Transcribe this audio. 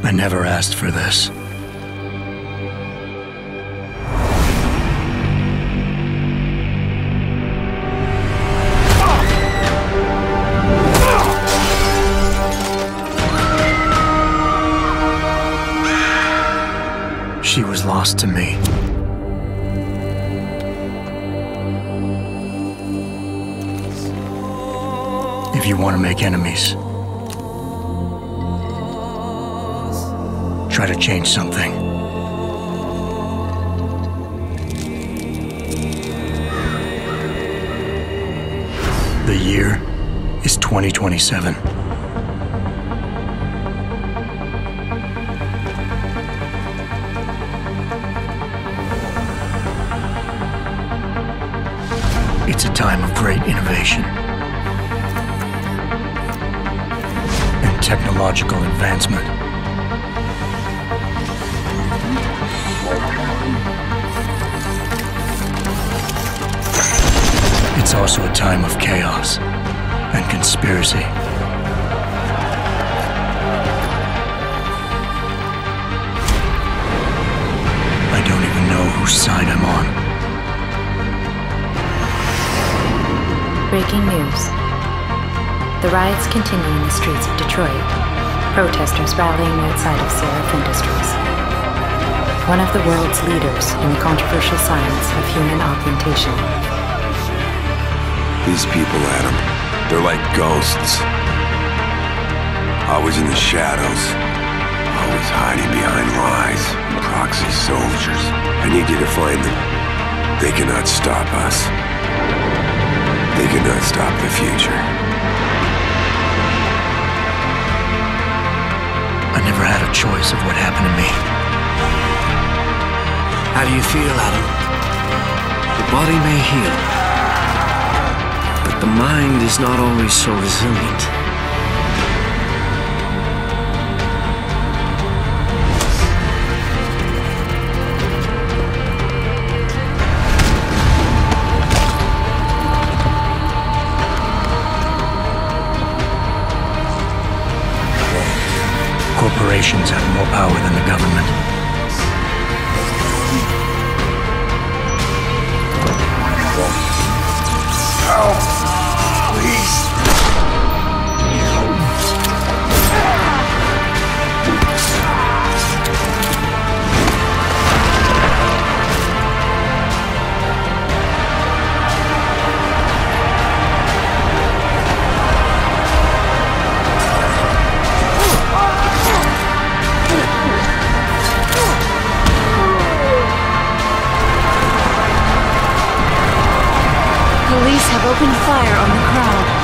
I never asked for this. She was lost to me. If you want to make enemies, try to change something. The year is 2027. It's a time of great innovation and technological advancement. It's also a time of chaos and conspiracy. I don't even know whose side I'm on. Breaking news. The riots continue in the streets of Detroit. Protesters rallying outside of Seraph Industries, one of the world's leaders in the controversial science of human augmentation. These people, Adam, they're like ghosts. Always in the shadows. Always hiding behind lies. Proxy soldiers. I need you to find them. They cannot stop us. They cannot stop the future. I never had a choice of what happened to me. How do you feel, Adam? The body may heal, but the mind is not always so resilient. Corporations have more power than the government. Help! Please! Police have opened fire on the crowd.